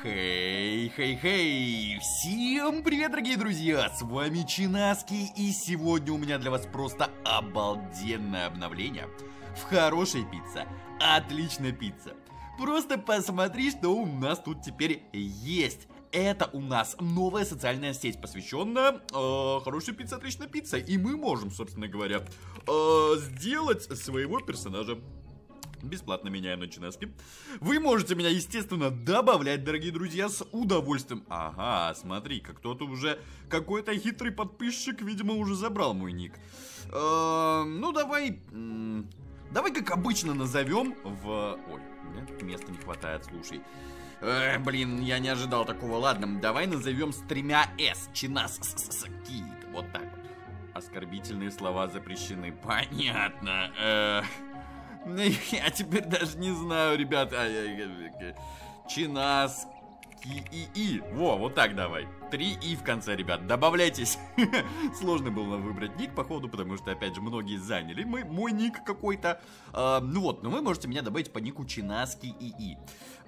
Хей! Всем привет, дорогие друзья! С вами Чинаски, и сегодня у меня для вас просто обалденное обновление. В хорошей пицце, отличная пицца. Просто посмотри, что у нас тут теперь есть. Это у нас новая социальная сеть, посвященная хорошей пицце, отличная пицца. И мы можем, собственно говоря, сделать своего персонажа. Бесплатно меняем на Чинаски. Вы можете меня, естественно, добавлять, дорогие друзья, с удовольствием. Ага, смотри-ка, кто-то уже, какой-то хитрый подписчик, видимо, уже забрал мой ник. Ну, давай, как обычно назовем в... Ой, мне места не хватает, слушай. Блин, я не ожидал такого. Ладно, давай назовем с 3 «с». Чинаски. Вот так вот. Оскорбительные слова запрещены. Понятно. Я теперь даже не знаю, ребята. Чинаски и. Во, вот так давай. 3 «и» в конце, ребят. Добавляйтесь. Сложно было выбрать ник, походу, потому что, опять же, многие заняли мой ник какой-то. Ну вот, но вы можете меня добавить по нику Чинаски и.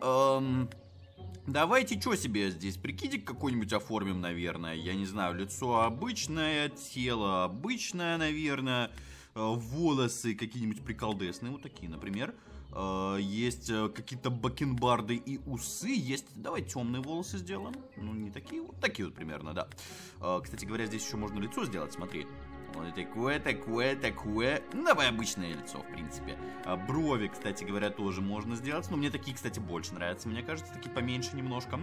Давайте что себе здесь? Прикидик какой-нибудь оформим, наверное. Я не знаю, лицо обычное, тело обычное, наверное. Волосы какие-нибудь приколдесные, вот такие, например. Есть какие-то бакенбарды и усы. Есть, давай темные волосы сделаем. Ну, не такие, вот такие вот примерно, да. Кстати говоря, здесь еще можно лицо сделать, смотри. Вот такое. Ну, давай обычное лицо, в принципе. Брови, кстати говоря, тоже можно сделать. Но мне такие, кстати, больше нравятся. Мне кажется, такие поменьше немножко.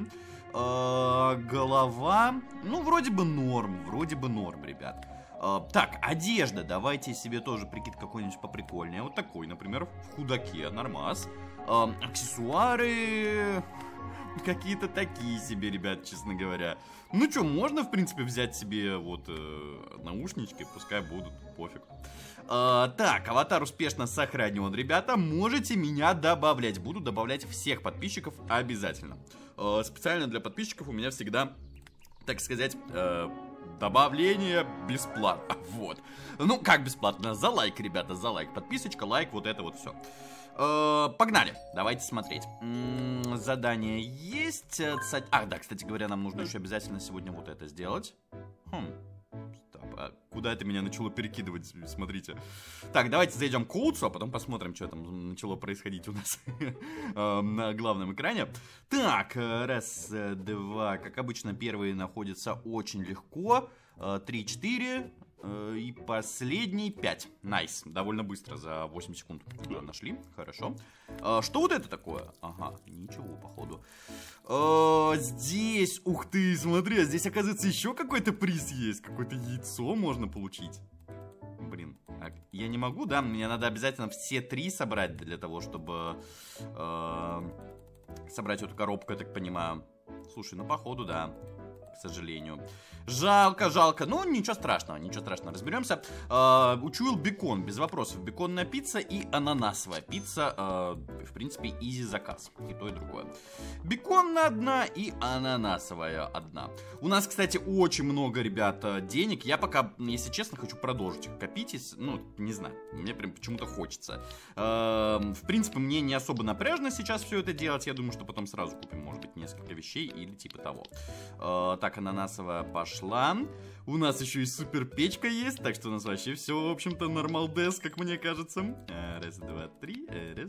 Голова. Ну, вроде бы норм, ребят. Так, одежда. Давайте себе тоже прикид какой-нибудь поприкольнее. Вот такой, например, в худаке. Нормас. Аксессуары... Какие-то такие себе, ребят, честно говоря. Ну что, можно, в принципе, взять себе вот наушнички. Пускай будут, пофиг. Так, аватар успешно сохранен, ребята. Можете меня добавлять. Буду добавлять всех подписчиков обязательно. Специально для подписчиков у меня всегда, так сказать... добавление бесплатно. Вот. Ну, как бесплатно? За лайк, ребята, за лайк. Подписочка, лайк, вот это вот все. Погнали. Давайте смотреть. Задание есть. Ах, да, кстати говоря, нам нужно еще обязательно сегодня вот это сделать. Стоп, а куда это меня начало перекидывать? Смотрите. Так, давайте зайдем к Коутсу, а потом посмотрим, что там начало происходить у нас на главном экране. Так, раз, два. Как обычно, первые находятся очень легко. 3, 4. И последний 5. Найс. Довольно быстро, за 8 секунд нашли. Хорошо. Что вот это такое? Ага, ничего, походу. Здесь, ух ты, смотри, здесь, оказывается, еще какой-то приз есть. Какое-то яйцо можно получить. Блин, я не могу, да? Мне надо обязательно все 3 собрать для того, чтобы собрать эту коробку, я так понимаю. Слушай, ну, походу, да. К сожалению. Жалко. Ну, ничего страшного, разберемся. Учуял бекон, без вопросов. Беконная пицца и ананасовая пицца. В принципе, изи заказ. И то, и другое. Беконная одна и ананасовая одна. У нас, кстати, очень много, ребята, денег. Я пока, если честно, хочу продолжить их копить. Ну, не знаю, мне прям почему-то хочется. В принципе, мне не особо напряжно сейчас все это делать. Я думаю, что потом сразу купим, может быть, несколько вещей или типа того. Так, ананасовая пошла. У нас еще и супер печка есть, так что у нас вообще все, в общем-то, нормалдес, как мне кажется. Раз, два, три.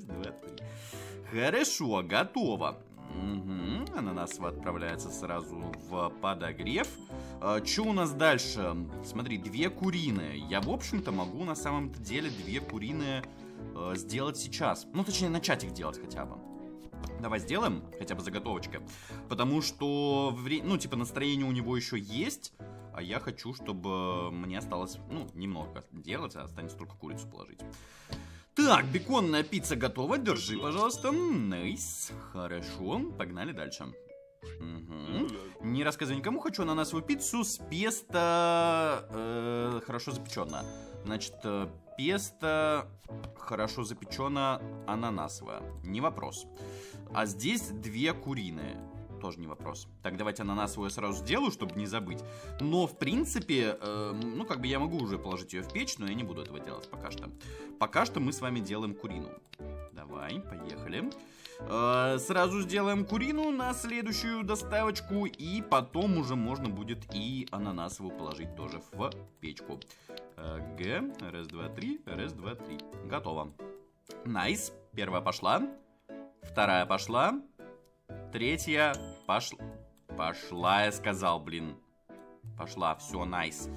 Хорошо, готово. Угу. Ананасовая отправляется сразу в подогрев. Что у нас дальше? Смотри, 2 куриные. Я, в общем-то, могу на самом-то деле 2 куриные сделать сейчас. Ну, точнее, начать их делать хотя бы. Давай сделаем хотя бы заготовочки. Потому что, ну, типа, настроение у него еще есть. А я хочу, чтобы мне осталось, ну, немного делать, а останется только курицу положить. Так, беконная пицца готова. Держи, пожалуйста. Найс. Хорошо. Погнали дальше. Угу. Не рассказывай никому. Хочу ананасовую пиццу с песто хорошо запеченная. Значит, песто хорошо запечена ананасовая. Не вопрос. А здесь 2 куриные. Тоже не вопрос. Так, давайте ананасовую я сразу сделаю, чтобы не забыть. Но, в принципе, ну, как бы я могу уже положить ее в печь, но я не буду этого делать пока что. Пока что мы с вами делаем куриную. Давай, поехали. Сразу сделаем курину на следующую доставочку. И потом уже можно будет и ананасовую положить тоже в печку. Г. Раз, два, три. Раз, два, три. Готово. Найс. Первая пошла. Вторая пошла. Третья пошла. Пошла, я сказал, блин. Пошла, все, найс.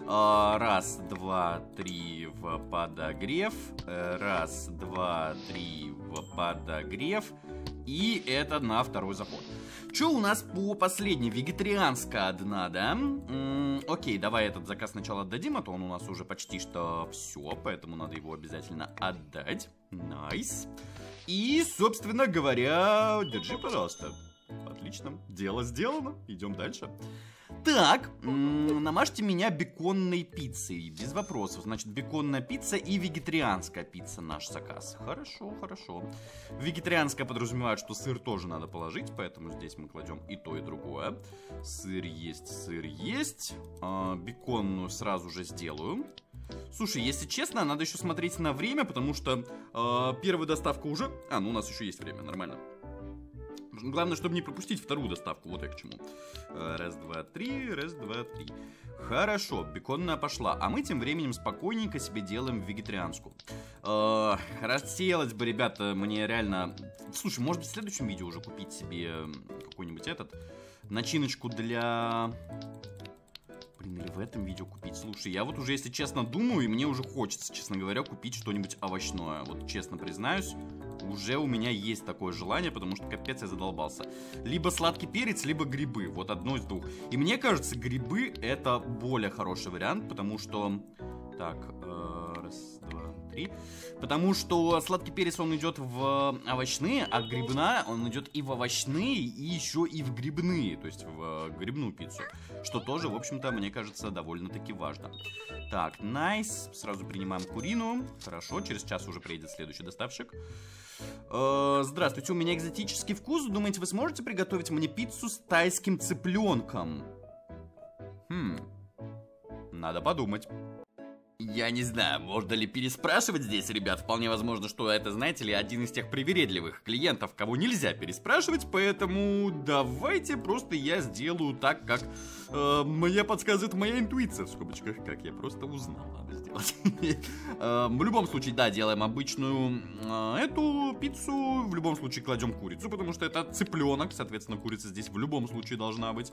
Раз, два, три в подогрев. Раз, два, три в подогрев. И это на второй заход. Что у нас по последней? Вегетарианская одна, да? Окей, давай этот заказ сначала отдадим, а то он у нас уже почти что все, поэтому надо его обязательно отдать. Найс. И, собственно говоря, держи, пожалуйста. Отлично, дело сделано. Идем дальше. Так, намажьте меня беконной пиццей. Без вопросов. Значит, беконная пицца и вегетарианская пицца наш заказ. Хорошо, хорошо. Вегетарианская подразумевает, что сыр тоже надо положить, поэтому здесь мы кладем и то, и другое. Сыр есть, сыр есть. Беконную сразу же сделаю. Слушай, если честно, надо еще смотреть на время, потому что первая доставка уже... ну у нас еще есть время, нормально. Главное, чтобы не пропустить вторую доставку. Вот я к чему. Раз, два, три. Раз, два, три. Хорошо, беконная пошла. А мы тем временем спокойненько себе делаем вегетарианскую. Хотелось бы, ребята, мне реально... Слушай, может быть, в следующем видео уже купить себе какой-нибудь начиночку для... Блин, или в этом видео купить. Слушай, я вот уже, если честно, думаю, и мне уже хочется, честно говоря, купить что-нибудь овощное. Вот честно признаюсь, уже у меня есть такое желание, потому что капец я задолбался. Либо сладкий перец, либо грибы. Вот одно из двух. И мне кажется, грибы это более хороший вариант, потому что... Так, раз, два, три. Потому что сладкий перец, он идет в овощные, а грибная, он идет и в овощные, и еще и в грибные. То есть в грибную пиццу. Что тоже, в общем-то, мне кажется, довольно-таки важно. Так, найс. Сразу принимаем курину. Хорошо, через час уже приедет следующий доставщик. Здравствуйте, у меня экзотический вкус. Думаете, вы сможете приготовить мне пиццу с тайским цыпленком? Надо подумать. Я не знаю, можно ли переспрашивать здесь, ребят. Вполне возможно, что это, знаете ли, один из тех привередливых клиентов, кого нельзя переспрашивать. Поэтому давайте просто я сделаю так, как мне подсказывает моя интуиция, в скобочках, как я просто узнал, надо сделать. В любом случае, да, делаем обычную эту пиццу. В любом случае кладем курицу, потому что это цыпленок, соответственно, курица здесь в любом случае должна быть.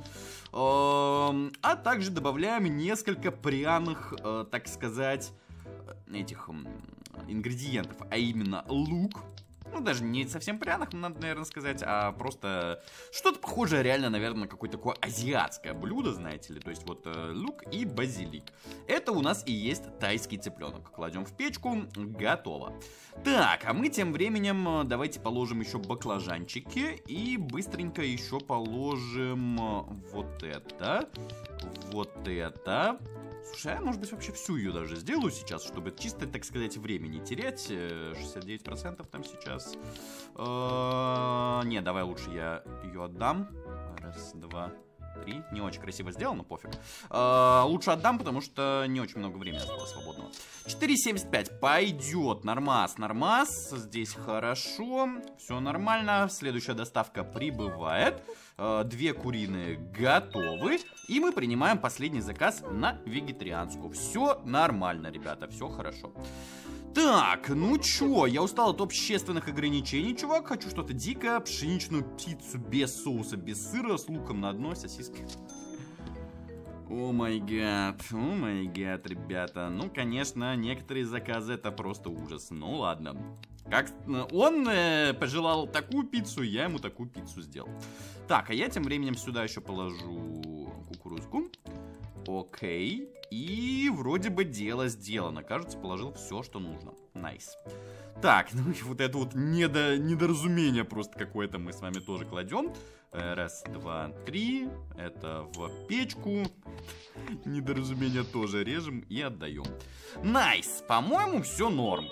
А также добавляем несколько пряных, так сказать, этих ингредиентов, а именно лук. Ну, даже не совсем пряных, надо, наверное, сказать, а просто что-то похожее реально, наверное, на какое-то такое азиатское блюдо, знаете ли. То есть вот лук и базилик. Это у нас и есть тайский цыпленок. Кладем в печку, готово. Так, а мы тем временем давайте положим еще баклажанчики и быстренько еще положим вот это, вот это. Слушай, а может быть вообще всю ее даже сделаю сейчас, чтобы чисто, так сказать, время не терять. 69% там сейчас. Не, давай лучше я ее отдам. Раз, два, три. Не очень красиво сделано, пофиг. Лучше отдам, потому что не очень много времени осталось свободного. 4,75. Пойдет. Нормас, нормас. Здесь хорошо. Все нормально. Следующая доставка прибывает. 2 куриные готовы. И мы принимаем последний заказ на вегетарианскую. Все нормально, ребята. Все хорошо. Так, ну чё, я устал от общественных ограничений, чувак. Хочу что-то дикое. Пшеничную пиццу без соуса, без сыра, с луком на одной сосиске. О май гад, ребята. Ну, конечно, некоторые заказы это просто ужас. Ну, ладно. Как он пожелал такую пиццу, я ему такую пиццу сделал. Так, а я тем временем сюда еще положу кукурузку. Окей. И вроде бы дело сделано. Кажется, положил все, что нужно. Найс. Так, ну вот это вот недоразумение просто какое-то мы с вами тоже кладем. Раз, два, три. Это в печку. Недоразумение тоже режем и отдаем. Найс. По-моему, все норм.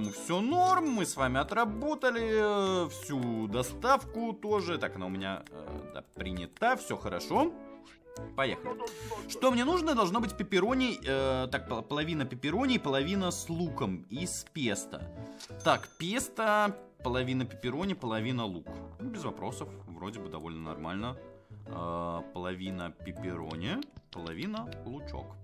Мы с вами отработали всю доставку тоже. Так, она у меня принята. Все хорошо. Поехали. Что мне нужно? Должно быть пепперони. Половина пепперони и половина с луком и с песто. Так, песто половина пепперони, половина лук. Ну, без вопросов, вроде бы довольно нормально. Половина пепперони, половина лучок.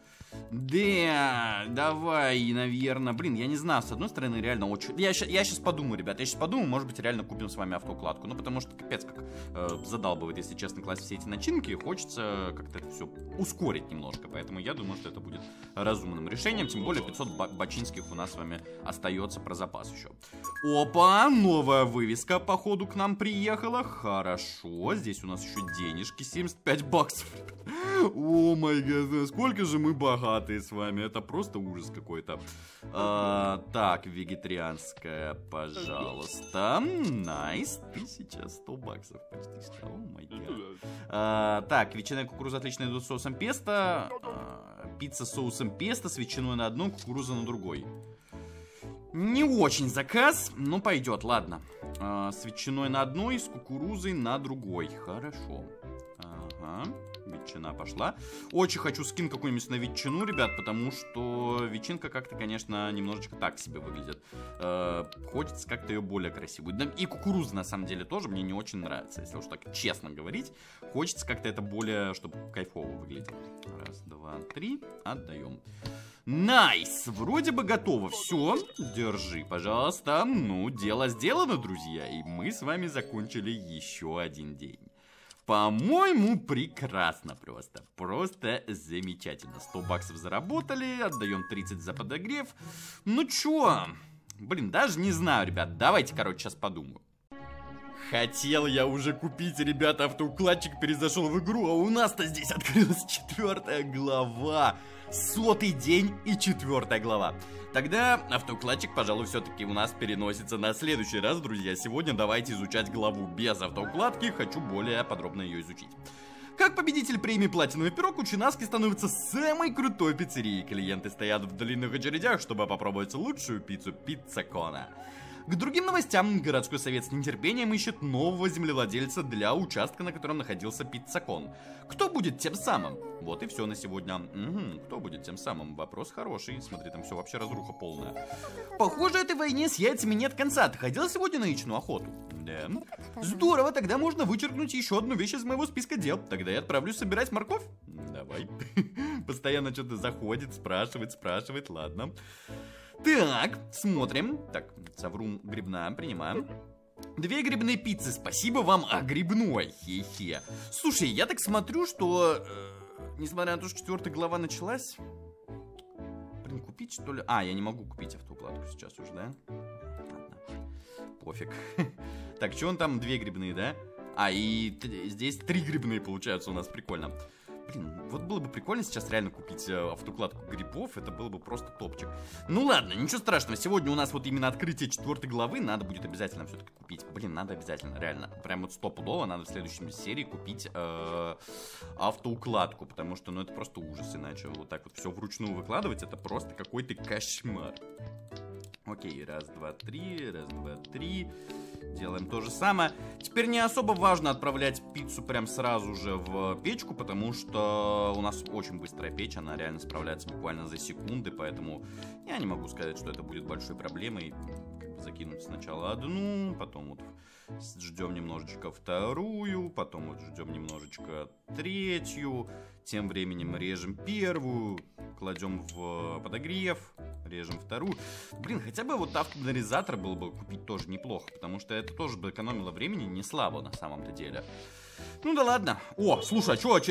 Да, давай, наверное. Блин, я не знаю, с одной стороны, реально очень... Я сейчас подумаю, ребят, может быть, реально купим с вами автоукладку. Ну, потому что, капец, как задалбывает, если честно, класть все эти начинки. Хочется как-то это все ускорить немножко. Поэтому я думаю, что это будет разумным решением. Тем более 500 бачинских у нас с вами остается про запас еще. Опа, новая вывеска, походу, к нам приехала. Хорошо, здесь у нас еще денежки, 75 баксов. О май гад, сколько же мы богатые с вами, это просто ужас какой-то. Так, вегетарианская, пожалуйста. Найс, 1100 баксов почти. О май гад. Так, ветчина и кукуруза отлично идут с соусом песто. Пицца с соусом песто, с ветчиной на одной, кукуруза на другой. Не очень заказ, но пойдет, ладно. С ветчиной на одной, с кукурузой на другой. Хорошо. Ага, ветчина пошла. Очень хочу скин какой-нибудь на ветчину, ребят, потому что ветчинка как-то, конечно, немножечко так себе выглядит. Хочется как-то ее более красивую. Да, и кукуруза, на самом деле, тоже мне не очень нравится, если уж так честно говорить. Хочется как-то это более, чтобы кайфово выглядело. Раз, два, три, отдаем. Найс, вроде бы готово. Все, держи, пожалуйста. Ну, дело сделано, друзья. И мы с вами закончили еще один день. По-моему, прекрасно просто. Просто замечательно. 100 баксов заработали, отдаем 30 за подогрев. Ну чё? Блин, даже не знаю, ребят. Давайте, короче, сейчас подумаю. Хотел я уже купить, ребята, автоукладчик перезашел в игру, а у нас-то здесь открылась 4-я глава. 100-й день и 4-я глава. Тогда автоукладчик, пожалуй, все-таки у нас переносится на следующий раз, друзья. Сегодня давайте изучать главу без автоукладки, хочу более подробно ее изучить. Как победитель премии «Платиновый пирог» Учинаски становится самой крутой пиццерией. Клиенты стоят в длинных очередях, чтобы попробовать лучшую пиццу Пиццакона. К другим новостям, городской совет с нетерпением ищет нового землевладельца для участка, на котором находился Пиццакон. Кто будет тем самым? Вот и все на сегодня. Кто будет тем самым? Вопрос хороший. Смотри, там все вообще разруха полная. Похоже, этой войне с яйцами нет конца. Ты ходил сегодня на яичную охоту? Да. Здорово, тогда можно вычеркнуть еще одну вещь из моего списка дел. Тогда я отправлюсь собирать морковь. Давай. Постоянно что-то заходит, спрашивает, ладно. Так, смотрим. Так, соврун грибная, принимаем. 2 грибные пиццы, спасибо вам, а грибной, хе-хе. Слушай, я так смотрю, что, несмотря на то, что 4-я глава началась... Блин, купить что ли? А, я не могу купить автоукладку сейчас уже, да? Ладно, пофиг. Так, что он там, 2 грибные, да? А, и здесь 3 грибные получаются у нас, прикольно. Блин, вот было бы прикольно сейчас реально купить автоукладку грибов, это было бы просто топчик. Ну ладно, ничего страшного, сегодня у нас вот именно открытие 4-й главы, надо будет обязательно все-таки купить. Блин, надо обязательно, реально, прям вот стопудово надо в следующей серии купить автоукладку, потому что, ну, это просто ужас, иначе вот так вот все вручную выкладывать, это просто какой-то кошмар. Окей, раз, два, три, раз, два, три. Делаем то же самое. Теперь не особо важно отправлять пиццу прям сразу же в печку, потому что у нас очень быстрая печь, она реально справляется буквально за секунды, поэтому я не могу сказать, что это будет большой проблемой. Закинуть сначала одну, потом вот ждем немножечко вторую, потом вот ждем немножечко третью, тем временем режем первую, кладем в подогрев, режем вторую. Блин, хотя бы вот автонарезатор было бы купить тоже неплохо, потому что это тоже бы экономило времени не слабо на самом-то деле. Ну да ладно. О, слушай, а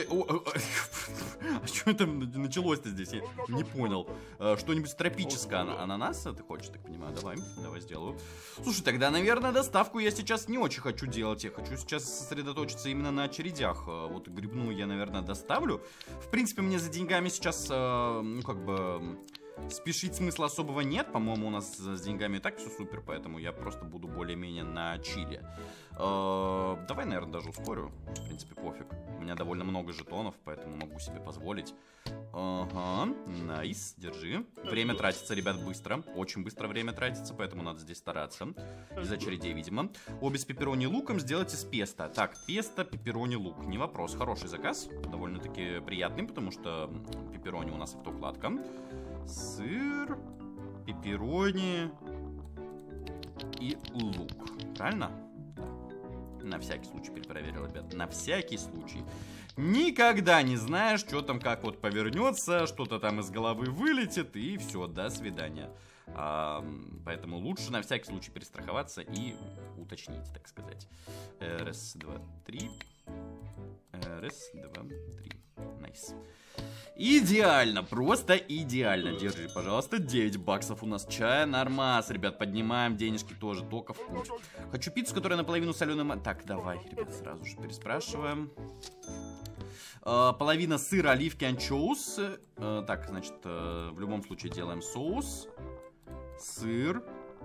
что это началось-то здесь? Я не понял. Что-нибудь тропическое. Ананас, ты хочешь, так понимаю? Давай сделаю. Слушай, тогда, наверное, доставку я сейчас не очень хочу делать. Я хочу сейчас сосредоточиться именно на очередях. Вот грибную я, наверное, доставлю. В принципе, мне за деньгами сейчас, ну, как бы... спешить смысла особого нет, по-моему, у нас с деньгами и так все супер, поэтому я просто буду более-менее на чиле. Давай, наверное, даже ускорю, в принципе, пофиг. У меня довольно много жетонов, поэтому могу себе позволить. Ага, найс, держи. Время тратится, ребят, быстро, очень быстро время тратится, поэтому надо здесь стараться. Из очередей, видимо. Обе с пепперони и луком сделайте с песто. Так, песто, пепперони, лук, не вопрос, хороший заказ, довольно-таки приятный, потому что пепперони у нас автоукладка. Сыр, пепперони, и лук. Правильно? На всякий случай перепроверил, ребят. На всякий случай. Никогда не знаешь, что там как вот повернется, что-то там из головы вылетит, и все, до свидания. Поэтому лучше на всякий случай перестраховаться и уточнить, так сказать. Раз, два, три. Раз, два, три. Найс. Идеально, просто идеально. Держи, пожалуйста, 9 баксов у нас чая. Нормас, ребят, поднимаем денежки тоже, только в путь. Хочу пиццу, которая наполовину соленая. Так, давай, ребят, сразу же переспрашиваем. Половина сыра, оливки, анчоус. Так, значит, в любом случае делаем соус. Сыр.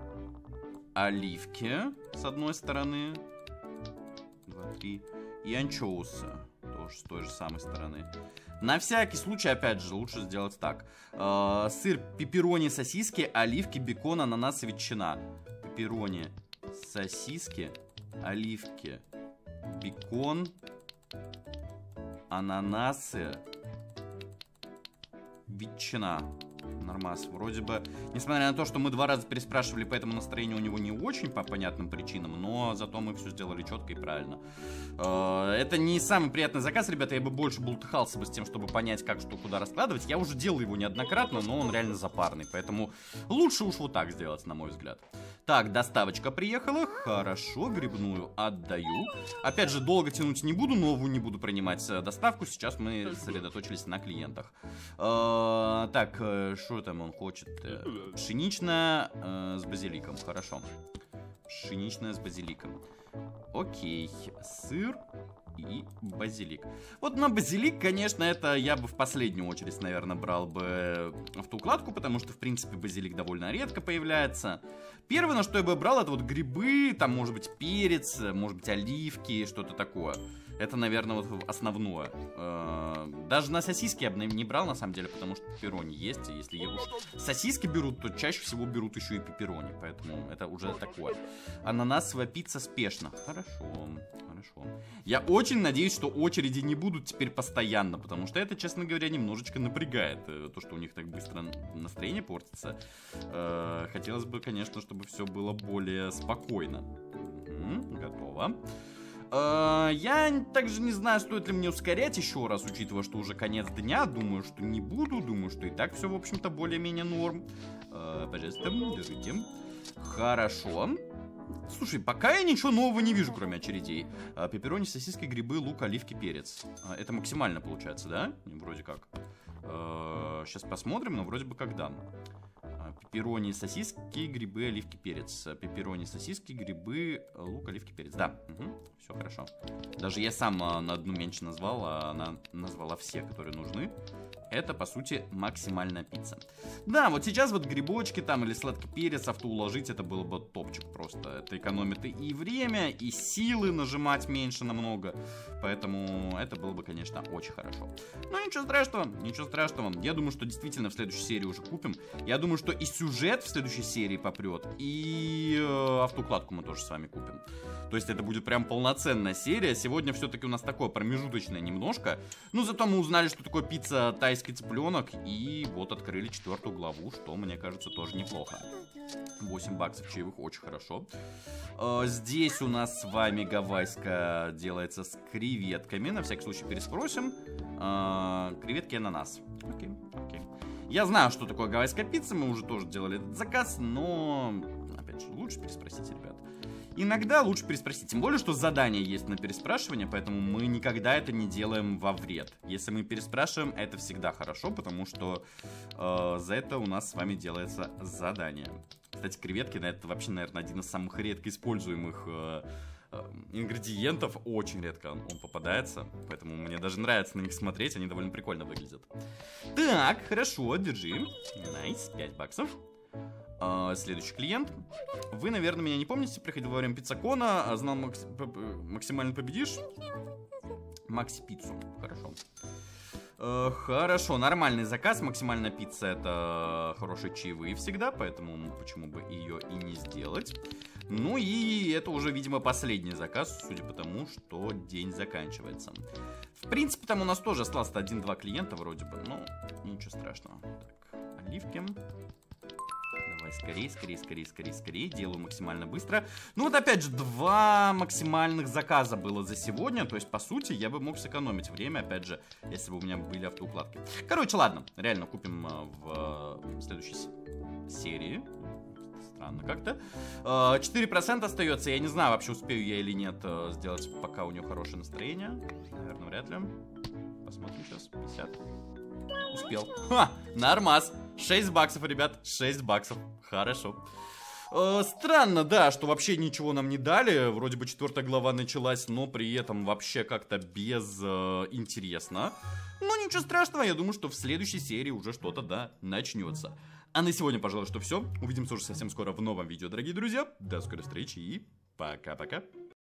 Оливки с одной стороны. 2, 3. И анчоусы. Тоже с той же самой стороны. На всякий случай, опять же, лучше сделать так. Сыр, пепперони, сосиски, оливки, бекон, ананас и ветчина. Пепперони, сосиски, оливки, бекон, ананасы, ветчина. Нормас. Вроде бы, несмотря на то, что мы 2 раза переспрашивали, поэтому настроение у него не очень по понятным причинам, но зато мы все сделали четко и правильно. Это не самый приятный заказ, ребята, я бы больше бултыхался бы с тем, чтобы понять, как что куда раскладывать. Я уже делал его неоднократно, но он реально запарный, поэтому лучше уж вот так сделать, на мой взгляд. Так, доставочка приехала, хорошо, грибную отдаю. Опять же, долго тянуть не буду, новую не буду принимать доставку, сейчас мы сосредоточились на клиентах. Так, что там он хочет? Пшеничная с базиликом, хорошо. Пшеничная с базиликом. Окей, сыр и базилик. Вот на базилик, конечно, это я бы в последнюю очередь, наверное, брал бы в ту укладку, потому что, в принципе, базилик довольно редко появляется. Первое, на что я бы брал, это вот грибы, там, может быть, перец, может быть, оливки, что-то такое. Это, наверное, вот основное. Даже на сосиски я бы не брал, на самом деле, потому что пепперони есть. И если уж сосиски берут, то чаще всего берут еще и пепперони. Поэтому это уже такое. Ананасовая пицца спешно. Хорошо, хорошо. Я очень надеюсь, что очереди не будут теперь постоянно, потому что это, честно говоря, немножечко напрягает. То, что у них так быстро настроение портится. Хотелось бы, конечно, чтобы все было более спокойно. Готово. Я также не знаю, стоит ли мне ускорять еще раз, учитывая, что уже конец дня. Думаю, что не буду. Думаю, что и так все, в общем-то, более-менее норм. Пожалуйста, держите. Хорошо. Слушай, пока я ничего нового не вижу, кроме очередей. Пепперони, сосиски, грибы, лук, оливки, перец. Это максимально получается, да? Вроде как. Сейчас посмотрим, но вроде бы как да. Пепперони, сосиски, грибы, оливки, перец. Пепперони, сосиски, грибы, лук, оливки, перец. Да, все хорошо. Даже я сам на одну меньше назвал, а она назвала все, которые нужны. Это, по сути, максимальная пицца. Да, вот сейчас вот грибочки там или сладкий перец авто уложить, это было бы топчик просто. Это экономит и время, и силы нажимать меньше намного. Поэтому это было бы, конечно, очень хорошо. Но ничего страшного, ничего страшного. Я думаю, что действительно в следующей серии уже купим. Я думаю, что и сюжет в следующей серии попрет, и автоукладку мы тоже с вами купим. То есть это будет прям полноценная серия. Сегодня все-таки у нас такое промежуточное немножко. Но зато мы узнали, что такое пицца тайский цыпленок. И вот открыли 4-ю главу, что, мне кажется, тоже неплохо. 8 баксов чаевых, очень хорошо. Здесь у нас с вами гавайская делается с креветками. На всякий случай переспросим. Креветки и ананас. Окей, окей. Я знаю, что такое гавайская пицца. Мы уже тоже делали этот заказ. Но, опять же, лучше переспросить, ребят. Иногда лучше переспросить, тем более, что задание есть на переспрашивание, поэтому мы никогда это не делаем во вред. Если мы переспрашиваем, это всегда хорошо, потому что за это у нас с вами делается задание. Кстати, креветки, это вообще, наверное, один из самых редко используемых ингредиентов. Очень редко он попадается, поэтому мне даже нравится на них смотреть, они довольно прикольно выглядят. Так, хорошо, держи. Найс, 5 баксов. Следующий клиент. Вы, наверное, меня не помните. Приходил во время пиццакона. Знал максимально победишь. Макси пиццу. Хорошо. Хорошо, нормальный заказ. Максимальная пицца — это хорошие чаевые всегда, поэтому почему бы ее и не сделать. Ну и это уже, видимо, последний заказ, судя по тому, что день заканчивается. В принципе, там у нас тоже осталось 1-2 клиента вроде бы, но ничего страшного. Так, оливки. Давай, скорее, скорее, скорее, скорее, скорее. Делаю максимально быстро. Ну вот опять же, 2 максимальных заказа было за сегодня. То есть, по сути, я бы мог сэкономить время, опять же, если бы у меня были автоукладки. Короче, ладно, реально купим в следующей серии. Странно как-то. 4% остается. Я не знаю, вообще успею я или нет сделать, пока у нее хорошее настроение. Наверное, вряд ли. Посмотрим сейчас. 50. Успел. Ха, нормас. 6 баксов, ребят. 6 баксов. Хорошо. Странно, да, что вообще ничего нам не дали. Вроде бы 4 глава началась, но при этом вообще как-то безинтересно. Но ничего страшного, я думаю, что в следующей серии уже что-то, да, начнется. А на сегодня, пожалуй, что все. Увидимся уже совсем скоро в новом видео, дорогие друзья. До скорой встречи и пока-пока.